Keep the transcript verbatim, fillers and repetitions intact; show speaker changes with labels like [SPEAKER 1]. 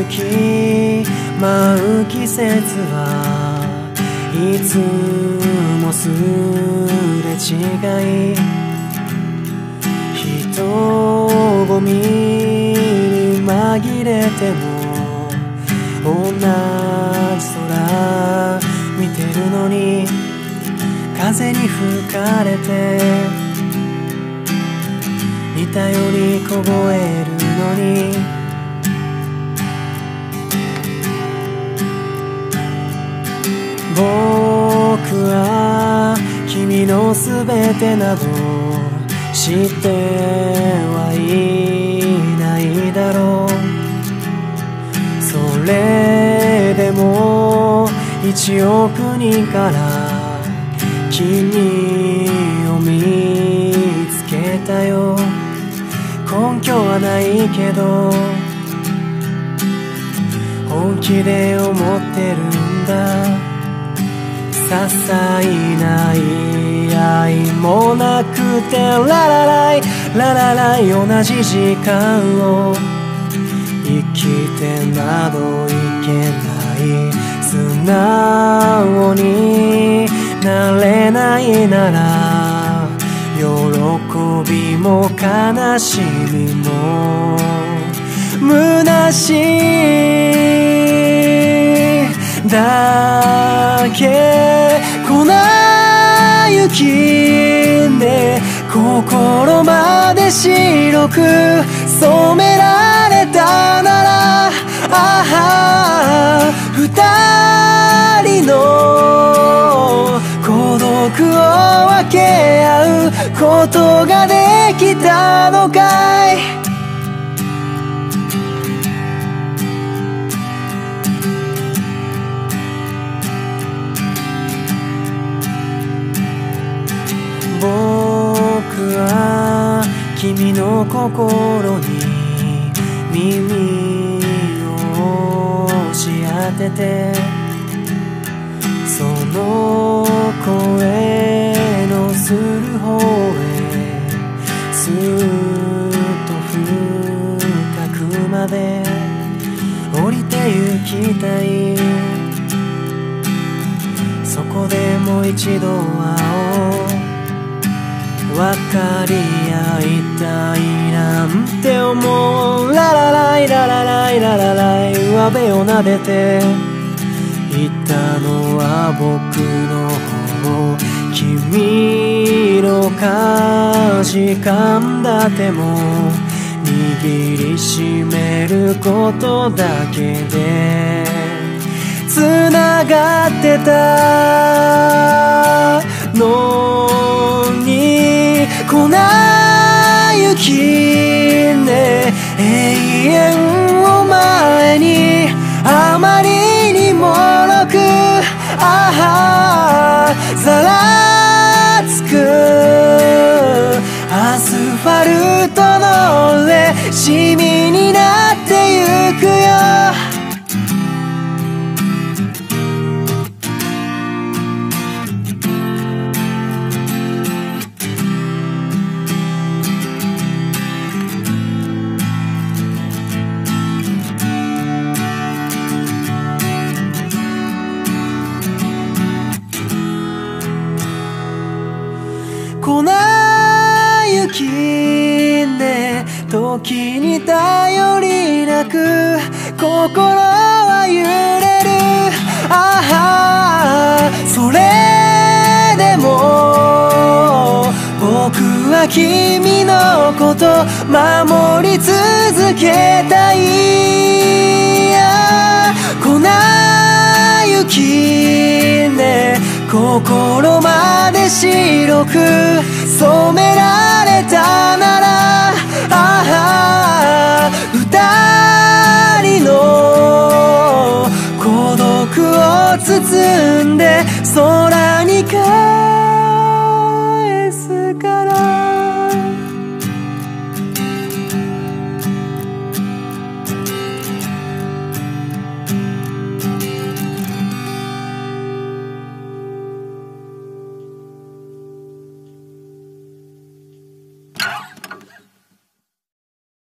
[SPEAKER 1] 雪舞う季節はいつもすれ違い、人混みに紛れても同じ空見てるのに、風に吹かれて似たように凍えるのに、僕は君のすべてなど知ってはいないだろう。それでも一億人から君を見つけたよ。根拠はないけど本気で思ってるんだ。些細な言い合いもなくてララライララライ、同じ時間を生きてなどいけない。素直になれないなら喜びも悲しみも虚しいだけ。粉雪で心まで白く染められたなら、ああ二人の孤独を分け合うことができたのかい。僕は君の心に耳を押し当てて、その声のする方へすっと深くまで降りて行きたい。そこでもう一度会おう。分かり合いたいなんて思う。ララライララライララライ、上辺を撫でて言ったのは僕の方。君の舵噛んだ手も握りしめることだけでつながってたのに、粉雪ね永遠を前にあまりにもろく、ああざらつくアスファルトの上シミになってゆくよ。粉雪で時に頼りなく心は揺れる、ああそれでも僕は君のこと守り続けたい。粉雪で心まで白く染められたなら、ああ二人の孤独を包んで空に帰る